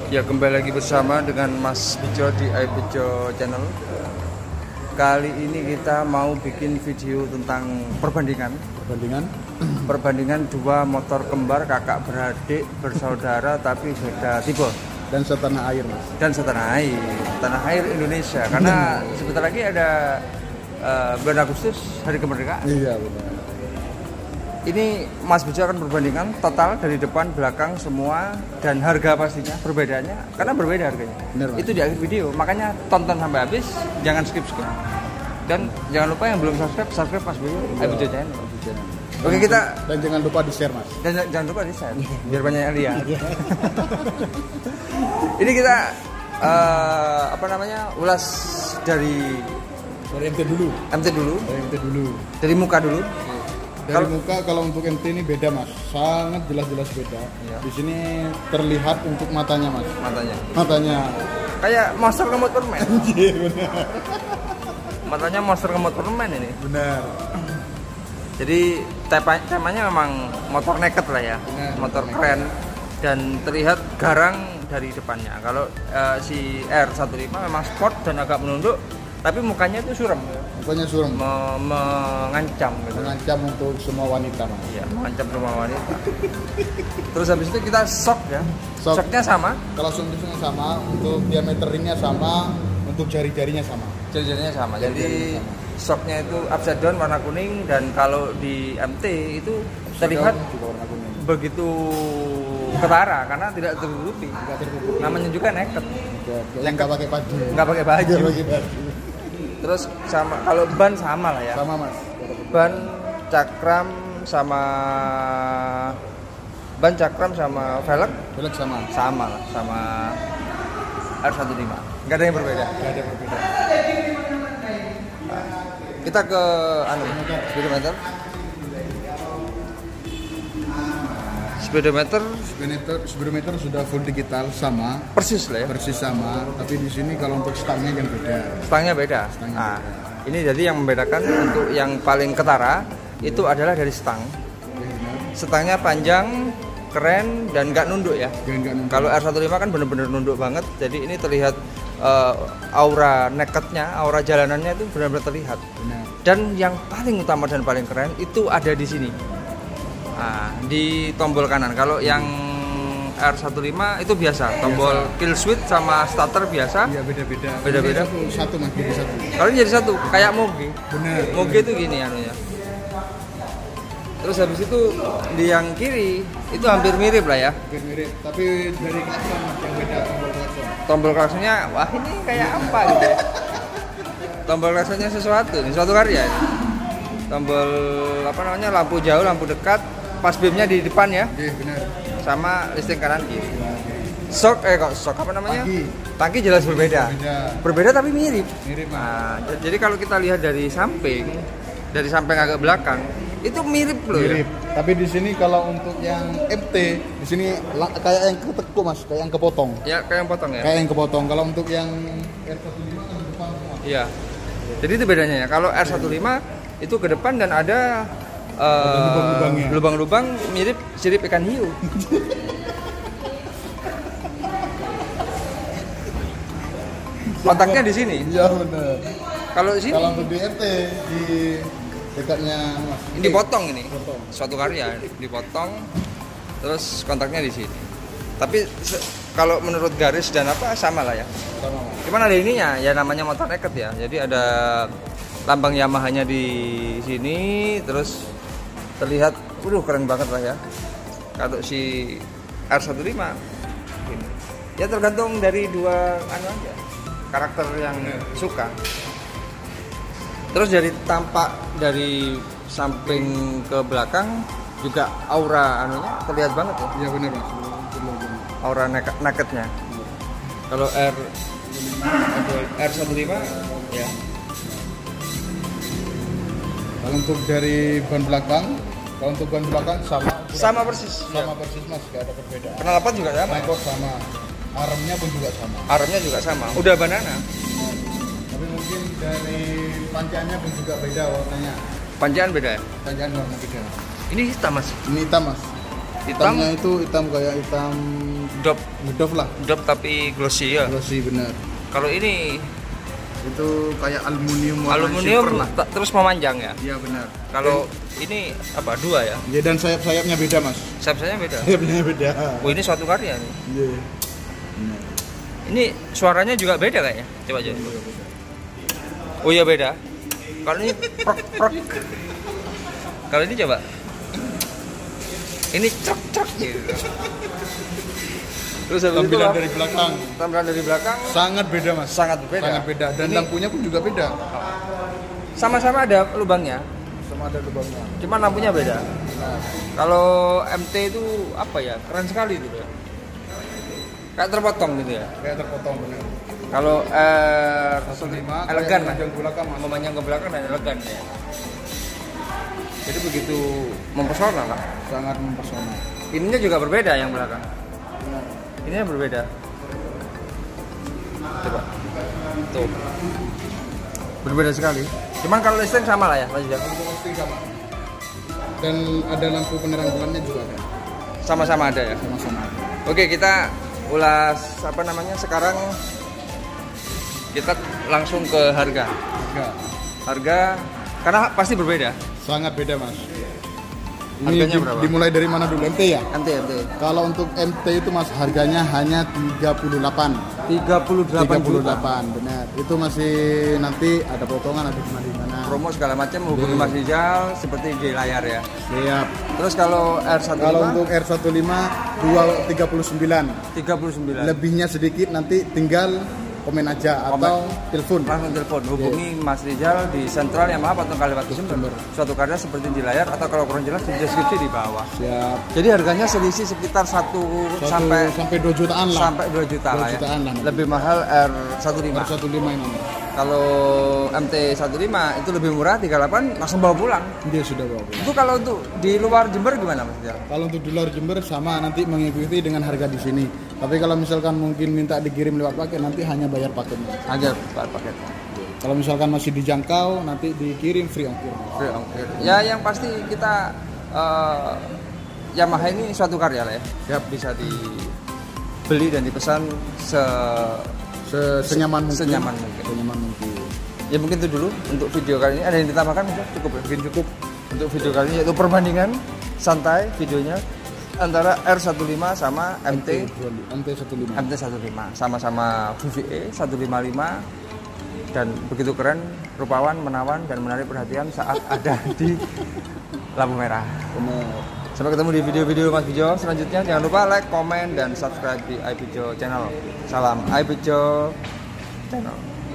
Ya, kembali lagi bersama dengan Mas Bejo di iBejo Channel. Kali ini kita mau bikin video tentang perbandingan dua motor kembar kakak beradik bersaudara tapi beda tipe dan setanah air, Mas. Dan tanah air Indonesia, karena sebentar lagi ada bulan Agustus hari kemerdekaan. Iya, benar. Ini Mas Bejo akan perbandingan total dari depan, belakang, semua, dan harga pastinya. Perbedaannya, karena berbeda harganya. Bener, Mas. Itu di akhir video, makanya tonton sampai habis, jangan skip. Dan jangan lupa yang belum subscribe Mas Bejo, iBejo Channel. Oke, kita Dan jangan lupa di-share, Mas. dan jangan lupa di share, biar banyak yang lihat. Ini kita ulas dari MT dulu. dari muka dulu. Dari muka, kalau untuk MT ini beda, Mas. Sangat jelas-jelas beda. Iya. Di sini terlihat untuk matanya, Mas. Matanya. Kayak monster kemot permen. Iya, benar. Matanya monster kemot permen ini. Benar. Jadi temanya memang motor naked lah ya. Benar, motor motor keren dan terlihat garang dari depannya. Kalau si R15 memang sport dan agak menunduk, tapi mukanya itu suram. Mukanya suram. Mengancam gitu. Mengancam untuk semua wanita, Mas. Iya, mengancam semua wanita. Terus habis itu kita shock ya. Shock. Shocknya sama. Kalau shocknya sama, untuk diameter ringnya sama, untuk jari-jarinya sama. Jari-jarinya sama. Jadi Jari-jarinya sama. shocknya itu upside down warna kuning, dan kalau di MT itu terlihat juga warna kuning. begitu ketara karena tidak tertutupi. Namanya juga naked. Yang nggak pakai baju. Nggak pakai baju. Nggak pakai baju. Terus sama, kalau ban sama lah ya. Sama, Mas. Ban cakram sama velg Velg sama. sama lah, sama R15. Nggak ada yang berbeda. Nggak ada perbedaan. Kita ke speedometer. Speedometer sudah full digital sama, Persis lah ya. persis sama, tapi di sini kalau untuk stangnya yang beda. Stangnya beda. Nah, ini jadi yang membedakan untuk yang paling ketara itu adalah dari stang. Stangnya panjang, keren, dan nggak nunduk ya. Kalau R15 kan bener-bener nunduk banget, jadi ini terlihat aura nakednya, aura jalanannya itu benar-benar terlihat. Benar. Dan yang paling utama dan paling keren itu ada di sini. Nah, di tombol kanan. Kalau yang R15 itu biasa, tombol kill switch sama starter biasa. Iya, beda-beda. Beda-beda. Ini satu Mas, jadi satu. Kalau ini jadi satu, kayak Moge. Benar. Moge itu gini anunya. Terus habis itu di yang kiri itu hampir mirip lah ya. Hampir mirip, tapi dari klakson yang beda tombol klakson. Tombol klaksonnya, wah ini kayak apa gitu ya. Tombol klaksonnya sesuatu, ini suatu karya ini. Tombol lampu jauh, lampu dekat, pas beamnya di depan ya. Iya, benar. Sama listrik kanan kiri. Shock Tangki. Tangki jelas berbeda. Berbeda tapi mirip. Mirip, Mas. Nah, jadi kalau kita lihat dari samping agak belakang, itu mirip loh Mirip. ya. Tapi di sini kalau untuk yang MT, di sini kayak yang ketekuk, Mas, kayak yang kepotong. Ya, kayak yang potong ya. Kayak yang kepotong. Kalau untuk yang R15 kan depan semua. Iya. Jadi itu bedanya ya. Kalau R15 itu ke depan dan ada lubang-lubang mirip sirip ikan hiu. Kontaknya di sini. Iya, benar. Kalau di sini Kalau untuk di RT di dekatnya Mas. ini dipotong ini. Potong. Suatu karya dipotong, terus kontaknya di sini. Tapi kalau menurut garis dan apa sama lah ya. Sama, Mas. Cuman ada ininya, ya namanya motor naked ya. Jadi ada lambang Yamaha-nya di sini, terus terlihat, keren banget lah ya. Kalau si R15 ini. Ya tergantung dari dua aja, karakter yang suka. Terus dari tampak dari samping ke belakang juga aura terlihat banget ya. Iya, benar, Mas. Aura nakednya. Kalau R15 ya. Kalau untuk dari ban belakang Sama persis. sama persis, Mas, gak ada perbedaan. Knalpot juga sama. Knalpot sama. Armnya pun juga sama. Armnya juga sama. Udah banana. Tapi mungkin dari pancanya pun juga beda warnanya. Pancaan beda ya? Pancaan warna beda. Ini hitam mas. Ini hitam, Mas. Hitamnya itu hitam kayak hitam dop ngedop lah. dop tapi glossy ya. Glossy bener. Kalau ini Itu kayak aluminium warna aluminium silver lah. terus memanjang ya. Iya benar. Kalau ini apa dua ya? Ya dan sayap-sayapnya beda mas. Sayap-sayapnya beda. Sayapnya beda. Oh ini suatu karya nih. Iya. Benar. Ini suaranya juga beda kayaknya. Coba aja. Oh iya beda. Kalau ini prok prok. Kalau ini coba. Ini cek cek gitu. Terus habis itu Tampilan dari belakang tampilan dari belakang sangat beda mas. sangat berbeda. Sangat beda. Dan Ini lampunya pun juga beda. sama-sama ada lubangnya, Sama ada lubangnya. cuman lampunya beda. Nah, Kalau MT itu apa ya? Keren sekali gitu ya. Kayak terpotong gitu ya. kayak terpotong benar. Kalau elegan lah. Yang belakang mas. Memanjang ke belakang dan elegan ya. Jadi begitu mempesona lah. Sangat mempesona. Ininya juga berbeda yang belakang. Ininya berbeda. Coba. Tuh. Berbeda sekali. Cuman kalau listrik sama lah ya, Mas Jan. Pasti sama. Dan ada lampu penerang bulannya juga ada. Sama-sama ada ya. Sama-sama. Oke, kita ulas apa namanya sekarang kita langsung ke harga. Harga karena pasti berbeda. Sangat beda mas. Harganya berapa? Dimulai dari mana dulu? MT ya? MT. Kalau untuk MT itu mas harganya hanya 38 38 juta. benar. Itu masih nanti ada potongan, ada gimana. Promo segala macam hubungi Mas Rizal seperti di layar ya. Siap. Terus kalau R15 Kalau untuk R15 239. 39. Lebihnya sedikit nanti tinggal komen aja atau telepon. Langsung telepon hubungi Mas Rizal di Sentral Yamaha Patung Kalibatu Jember. Suatu karya seperti di layar atau kalau kurang jelas di deskripsi di bawah. Siap. Jadi harganya selisih sekitar 1 sampai 2 jutaan lah. sampai 2 juta 2 lah ya. jutaan lah. Lebih mahal R15. R15 ini. Kalau MT15 itu lebih murah 38 langsung bawa pulang. Dia sudah bawa pulang. Itu kalau untuk di luar Jember gimana Mas Rizal? Kalau untuk di luar Jember sama nanti mengikuti dengan harga di sini. Tapi kalau misalkan mungkin minta dikirim lewat paket nanti hanya bayar paketnya. Aja paket. Kalau misalkan masih dijangkau nanti dikirim free ongkir. Free ongkir. Ya yang pasti kita Yamaha ini suatu karya lah ya. Ya bisa dibeli dan dipesan Senyaman mungkin. senyaman mungkin. Senyaman mungkin. Ya mungkin itu dulu untuk video kali ini. Ada yang ditambahkan Mas? Cukup ya? Mungkin cukup untuk video kali ini yaitu perbandingan santai videonya antara R15 sama MT15. MT15 sama-sama VVE 155 dan begitu keren, rupawan, menawan dan menarik perhatian saat ada di lampu merah. Benar. Sampai ketemu di video-video Mas Bijo selanjutnya. Jangan lupa like, komen dan subscribe di iBijo channel. Salam iBijo channel.